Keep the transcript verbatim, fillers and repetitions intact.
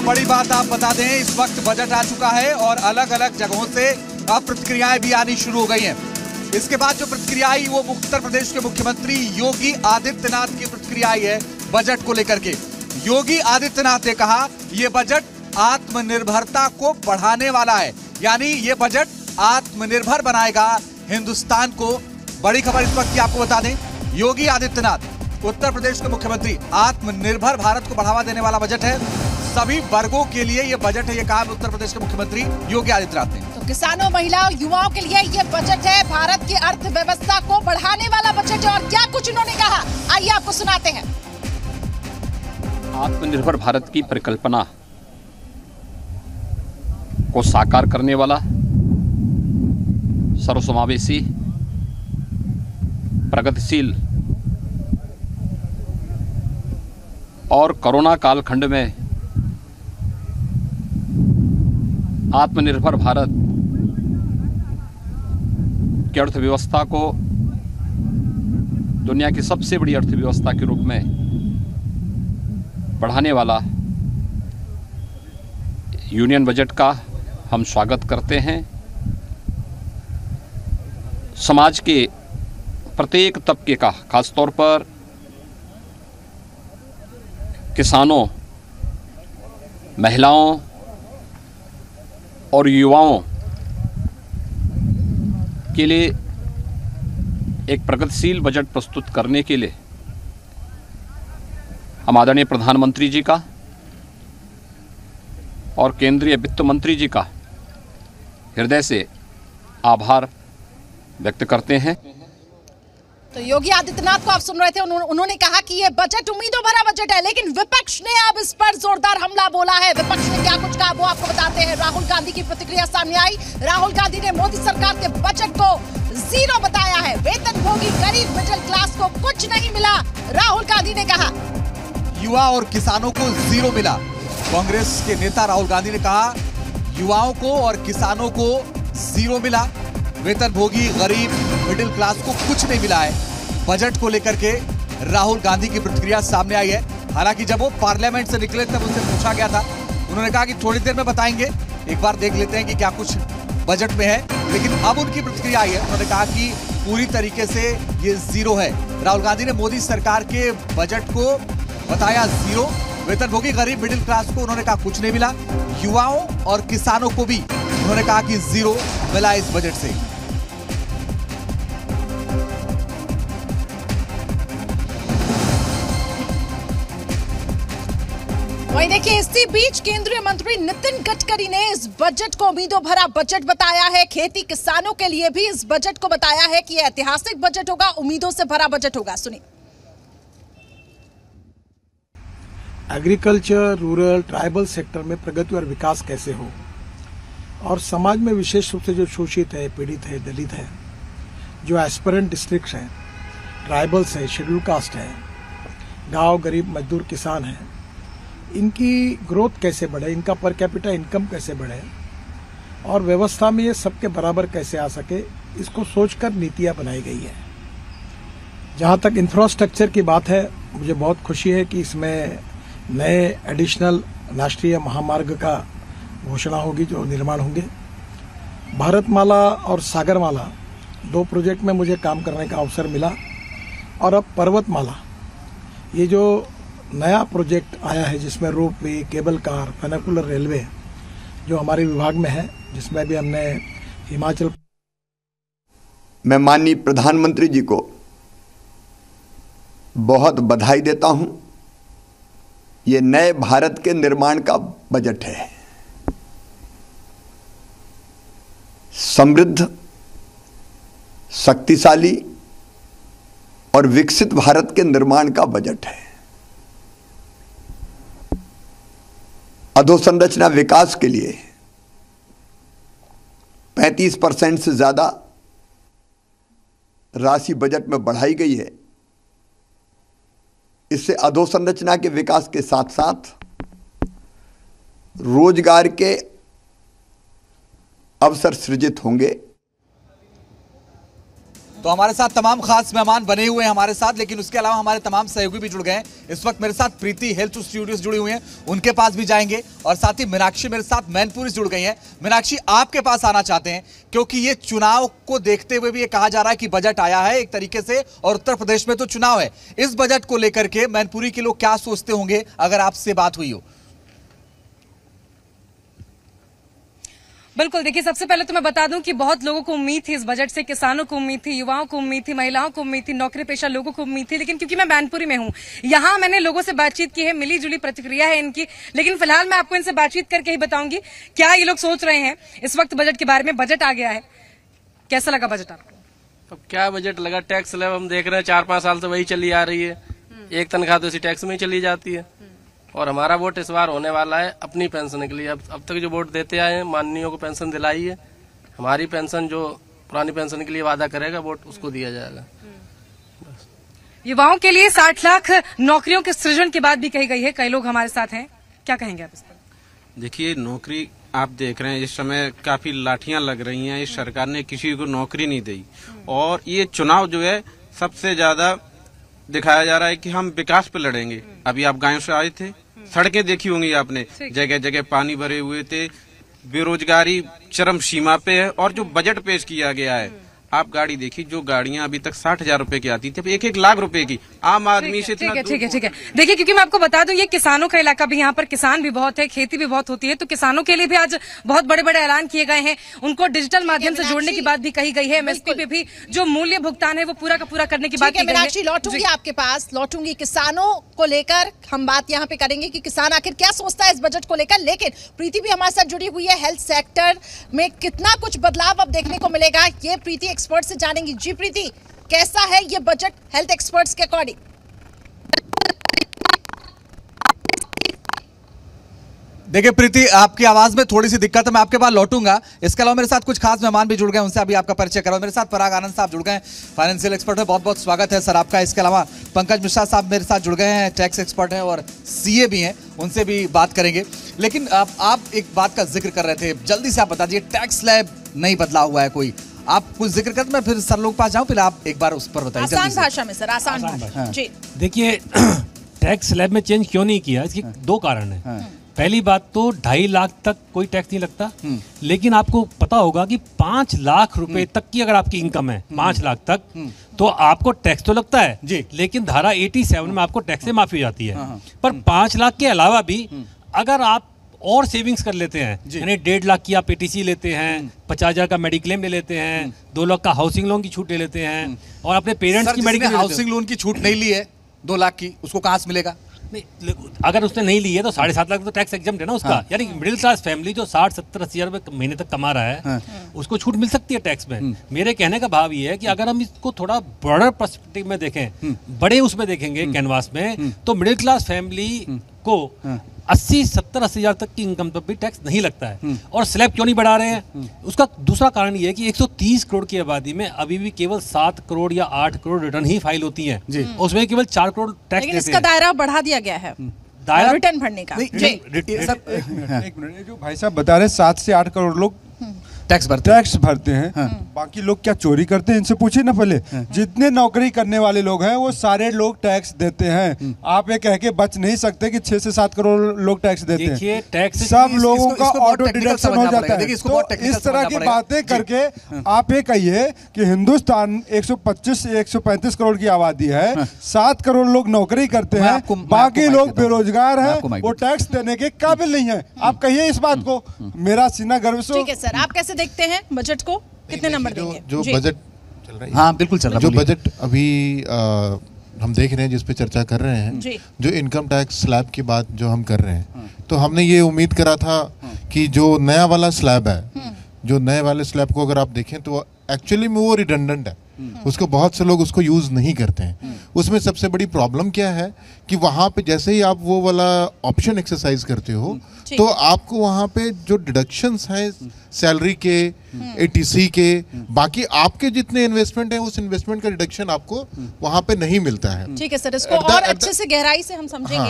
बड़ी बात आप बता दें, इस वक्त बजट आ चुका है और अलग अलग जगहों से अब प्रतिक्रियाएं भी आनी शुरू हो गई हैं। इसके बाद जो प्रतिक्रिया आई वो उत्तर प्रदेश के मुख्यमंत्री योगी आदित्यनाथ की प्रतिक्रिया आई है बजट को लेकर के। योगी आदित्यनाथ ने कहा यह बजट आत्मनिर्भरता को बढ़ाने वाला है, यानी ये बजट आत्मनिर्भर बनाएगा हिंदुस्तान को। बड़ी खबर इस वक्त की आपको बता दें, योगी आदित्यनाथ उत्तर प्रदेश के मुख्यमंत्री, आत्मनिर्भर भारत को बढ़ावा देने वाला बजट है, सभी वर्गों के लिए ये बजट है, ये कहा उत्तर प्रदेश के मुख्यमंत्री योगी आदित्यनाथ ने। तो किसानों, महिलाओं, युवाओं के लिए ये बजट है, भारत की अर्थव्यवस्था को बढ़ाने वाला बजट है। और क्या कुछ उन्होंने कहा, आइए आपको सुनाते हैं। आत्मनिर्भर भारत की परिकल्पना को साकार करने वाला सर्वसमावेशी, प्रगतिशील और कोरोना कालखंड में आत्मनिर्भर भारत की अर्थव्यवस्था को दुनिया की सबसे बड़ी अर्थव्यवस्था के रूप में बढ़ाने वाला यूनियन बजट का हम स्वागत करते हैं। समाज के प्रत्येक तबके का, खासतौर पर किसानों, महिलाओं और युवाओं के लिए एक प्रगतिशील बजट प्रस्तुत करने के लिए हम आदरणीय प्रधानमंत्री जी का और केंद्रीय वित्त मंत्री जी का हृदय से आभार व्यक्त करते हैं। तो योगी आदित्यनाथ को आप सुन रहे थे, उन्होंने कहा कि ये बजट उम्मीदों भरा बजट है, लेकिन विपक्ष ने अब इस पर जोरदार हमला बोला है। विपक्ष ने क्या कुछ कहा वो आपको बताते हैं। राहुल गांधी की प्रतिक्रिया सामने आई। राहुल गांधी ने मोदी सरकार के बजट को जीरो बताया है। वेतनभोगी गरीब मिडिल क्लास को कुछ नहीं मिला, राहुल गांधी ने कहा। युवा और किसानों को जीरो मिला। कांग्रेस के नेता राहुल गांधी ने कहा युवाओं को और किसानों को जीरो मिला, वेतनभोगी गरीब मिडिल क्लास को कुछ नहीं मिला है। बजट को लेकर के राहुल गांधी की प्रतिक्रिया सामने आई है। हालांकि जब वो पार्लियामेंट से निकले तब उनसे पूछा गया था, उन्होंने कहा कि थोड़ी देर में बताएंगे, एक बार देख लेते हैं कि क्या कुछ बजट में है। लेकिन अब उनकी प्रतिक्रिया आई है, उन्होंने कहा कि पूरी तरीके से ये जीरो है। राहुल गांधी ने मोदी सरकार के बजट को बताया जीरो। वेतनभोगी गरीब मिडिल क्लास को उन्होंने कहा कुछ नहीं मिला। युवाओं और किसानों को भी उन्होंने कहा कि जीरो मिला इस बजट से। वहीं देखिए, इसी बीच केंद्रीय मंत्री नितिन गडकरी ने इस बजट को उम्मीदों भरा बजट बताया है। खेती किसानों के लिए भी इस बजट को बताया है कि यह ऐतिहासिक बजट होगा, उम्मीदों से भरा बजट होगा। सुनिए। एग्रीकल्चर, रूरल, ट्राइबल सेक्टर में प्रगति और विकास कैसे हो, और समाज में विशेष रूप से जो शोषित है, पीड़ित है, दलित है, जो एस्पिरेंट डिस्ट्रिक्ट्स हैं, ट्राइबल्स है, शेड्यूल कास्ट है, गांव गरीब मजदूर किसान है, इनकी ग्रोथ कैसे बढ़े, इनका पर कैपिटा इनकम कैसे बढ़े और व्यवस्था में ये सबके बराबर कैसे आ सके, इसको सोचकर नीतियां बनाई गई है। जहां तक इंफ्रास्ट्रक्चर की बात है, मुझे बहुत खुशी है कि इसमें नए एडिशनल राष्ट्रीय महामार्ग का घोषणा होगी, जो निर्माण होंगे। भारतमाला और सागरमाला दो प्रोजेक्ट में मुझे काम करने का अवसर मिला, और अब पर्वतमाला, ये जो नया प्रोजेक्ट आया है जिसमें rope way, cable car, funicular railway जो हमारे विभाग में है, जिसमें भी हमने हिमाचल। मैं माननीय प्रधानमंत्री जी को बहुत बधाई देता हूं। ये नए भारत के निर्माण का बजट है। समृद्ध, शक्तिशाली और विकसित भारत के निर्माण का बजट है। अधोसंरचना विकास के लिए पैंतीस परसेंट से ज्यादा राशि बजट में बढ़ाई गई है। इससे अधोसंरचना के विकास के साथ साथ रोजगार के अवसर सृजित होंगे। तो हमारे साथ तमाम खास मेहमान बने हुए हैं हमारे साथ, लेकिन उसके अलावा हमारे तमाम सहयोगी भी जुड़ गए हैं। इस वक्त मेरे साथ प्रीति हेल्थ स्टूडियो से जुड़ी हुई हैं, उनके पास भी जाएंगे, और साथ ही मीनाक्षी मेरे साथ मैनपुरी से जुड़ गई हैं। मीनाक्षी, आपके पास आना चाहते हैं क्योंकि ये चुनाव को देखते हुए भी ये कहा जा रहा है कि बजट आया है एक तरीके से, और उत्तर प्रदेश में तो चुनाव है। इस बजट को लेकर के मैनपुरी के लोग क्या सोचते होंगे अगर आपसे बात हुई हो? बिल्कुल, देखिए सबसे पहले तो मैं बता दूं कि बहुत लोगों को उम्मीद थी इस बजट से, किसानों को उम्मीद थी, युवाओं को उम्मीद थी, महिलाओं को उम्मीद थी, नौकरी पेशा लोगों को उम्मीद थी, लेकिन क्योंकि मैं मैनपुरी में हूं, यहां मैंने लोगों से बातचीत की है, मिली जुली प्रतिक्रिया है इनकी, लेकिन फिलहाल मैं आपको इनसे बातचीत करके ही बताऊंगी क्या ये लोग सोच रहे हैं इस वक्त बजट के बारे में। बजट आ गया है, कैसा लगा बजट आपको? अब क्या बजट लगा, टैक्स स्लैब हम देख रहे हैं चार पांच साल से वही चली आ रही है, एक तनख्वाह तो इसी टैक्स में ही चली जाती है, और हमारा वोट इस बार होने वाला है अपनी पेंशन के लिए। अब अब तक जो वोट देते आए हैं, माननीयों को पेंशन दिलाई है, हमारी पेंशन जो पुरानी पेंशन के लिए वादा करेगा वोट उसको दिया जाएगा। युवाओं के लिए साठ लाख नौकरियों के सृजन की बात भी कही गई है, कई लोग हमारे साथ हैं, क्या कहेंगे आप इस पर? देखिए, नौकरी आप देख रहे हैं इस समय काफी लाठियां लग रही हैं, इस सरकार ने किसी को नौकरी नहीं दी, और ये चुनाव जो है सबसे ज्यादा दिखाया जा रहा है कि हम विकास पे लड़ेंगे। अभी आप गांव से आए थे, सड़कें देखी होंगी आपने, जगह जगह पानी भरे हुए थे, बेरोजगारी चरम सीमा पे है, और जो बजट पेश किया गया है, आप गाड़ी देखी, जो गाड़ियां अभी तक साठ हजार रूपये की आती थी, अब एक एक लाख रुपए की आम आदमी से। ठीक है ठीक है ठीक है देखिए, क्योंकि मैं आपको बता दूं ये किसानों का इलाका भी, यहाँ पर किसान भी बहुत है, खेती भी बहुत होती है, तो किसानों के लिए भी आज बहुत बड़े बड़े ऐलान किए गए हैं, उनको डिजिटल माध्यम से जोड़ने की बात भी कही गई है, एमएसपी पे भी जो मूल्य भुगतान है वो पूरा का पूरा करने की बात की गई है। लौटूंगी आपके पास, लौटूंगी किसानों को लेकर हम बात यहाँ पे करेंगे कि किसान आखिर क्या सोचता है इस बजट को लेकर, लेकिन प्रीति भी हमारे साथ जुड़ी हुई है। हेल्थ सेक्टर में कितना कुछ बदलाव अब देखने को मिलेगा, ये प्रीति एक्सपर्ट से जानेंगी। जी प्रीति, कैसा है ये बजट हेल्थ एक्सपर्ट्स के अकॉर्डिंग? देखिए प्रीति, आपकी आवाज में थोड़ी सी दिक्कत है, मैं आपके पास लौटूंगा। इसके अलावा मेरे साथ कुछ खास मेहमान भी जुड़ गए, उनसे अभी आपका परिचय कराओ। मेरे साथ पराग आनंद साहब जुड़ गए, फाइनेंशियल एक्सपर्ट है, बहुत बहुत स्वागत है सर आपका। इसके अलावा पंकज मिश्रा साहब मेरे साथ जुड़ गए हैं, टैक्स एक्सपर्ट हैं और सीए भी हैं, उनसे भी बात करेंगे। लेकिन आप, आप एक बात का जिक्र कर रहे थे, जल्दी से आप बता दीजिए, टैक्स स्लैब नहीं बदला हुआ है कोई, आप कुछ जिक्र करते, मैं फिर सर लोग पास जाऊं, फिर आप एक बार उस पर बताइए आसान भाषा में सर, आसान भाषा। जी देखिए, टैक्स स्लैब में चेंज क्यों नहीं किया, इसके हाँ। दो कारण है। हाँ। पहली बात तो ढाई लाख तक कोई टैक्स नहीं लगता, लेकिन आपको पता होगा कि पांच लाख रुपए तक की अगर आपकी इनकम है, पांच लाख तक, तो आपको टैक्स तो लगता है जी, लेकिन धारा सत्तासी में आपको टैक्स से माफी हो जाती है। पर पांच लाख के अलावा भी अगर आप और सेविंग्स कर लेते हैं, यानी डेढ़ लाख की आप एटीसी लेते हैं, पचास हजार का मेडिक्लेम ले लेते हैं, दो लाख का हाउसिंग लोन की छूट ले लेते हैं, और अपने पेरेंट्स की मेडिकल हाउसिंग लोन की छूट नहीं ली है दो लाख की, उसको कहां से मिलेगा? नहीं, अगर उसने नहीं ली है तो साढ़े सात लाख तो टैक्स एग्जम्प्ट है ना उसका। हाँ। यानी मिडिल क्लास फैमिली जो साठ सत्तर अस्सी हजार रुपए महीने तक कमा रहा है, हाँ। उसको छूट मिल सकती है टैक्स में। मेरे कहने का भाव ये है कि अगर हम इसको थोड़ा बड़ा पर्सपेक्टिव में देखें, बड़े उसमें देखेंगे कैनवास में, तो मिडिल क्लास फैमिली को अस्सी सत्तर अस्सी हजार तक की इनकम पर भी टैक्स नहीं लगता है। और स्लैब क्यों नहीं बढ़ा रहे हैं, उसका दूसरा कारण ये है कि एक सौ तीस करोड़ की आबादी में अभी भी केवल सात करोड़ या आठ करोड़ रिटर्न ही फाइल होती है, उसमें केवल चार करोड़ टैक्स देते हैं। इसका दायरा बढ़ा दिया गया है, दायरा रिटर्न भरने का। एक मिनट, जो भाई साहब बता रहे सात से आठ करोड़ लोग टैक्स भरते टैक्स भरते हैं, हाँ। बाकी लोग क्या चोरी करते हैं, इनसे पूछिए ना पहले। हाँ। जितने नौकरी करने वाले लोग हैं वो सारे लोग टैक्स देते हैं। आप ये कह के बच नहीं सकते कि छह से सात करोड़ लोग टैक्स देते हैं। टैक्स सब लोगों का ऑटो डिडक्शन हो जाता है। तो इस तरह की बातें करके आप ये कहिए कि हिंदुस्तान एक सौ पच्चीस से एक सौ पैंतीस करोड़ की आबादी है, सात करोड़ लोग नौकरी करते हैं, बाकी लोग बेरोजगार हैं, वो टैक्स देने के काबिल नहीं है। आप कहिए इस बात को, मेरा सीना गर्व से। ठीक है सर, आप कैसे देखते हैं बजट को, कितने नंबर देंगे? जो बजट चल रहा है, हाँ बिल्कुल चल रहा है, जो बजट अभी आ, हम देख रहे हैं, जिस पे चर्चा कर रहे हैं, जो इनकम टैक्स स्लैब की बात जो हम कर रहे हैं, तो हमने ये उम्मीद करा था कि जो नया वाला स्लैब है, जो नए वाले स्लैब को अगर आप देखें तो एक्चुअली में वो रिडंडेंट है, उसको बहुत से लोग उसको यूज नहीं करते हैं। उसमें सबसे बड़ी प्रॉब्लम क्या है कि वहां पे जैसे ही आप वो वाला ऑप्शन एक्सरसाइज करते हो, तो आपको वहां पे जो डिडक्शंस हैं सैलरी के, एटीसी के, बाकी आपके जितने इन्वेस्टमेंट है, उस इन्वेस्टमेंट का डिडक्शन आपको वहां पे नहीं मिलता है। ठीक है सर, इसको और अच्छे से गहराई से हम समझेंगे।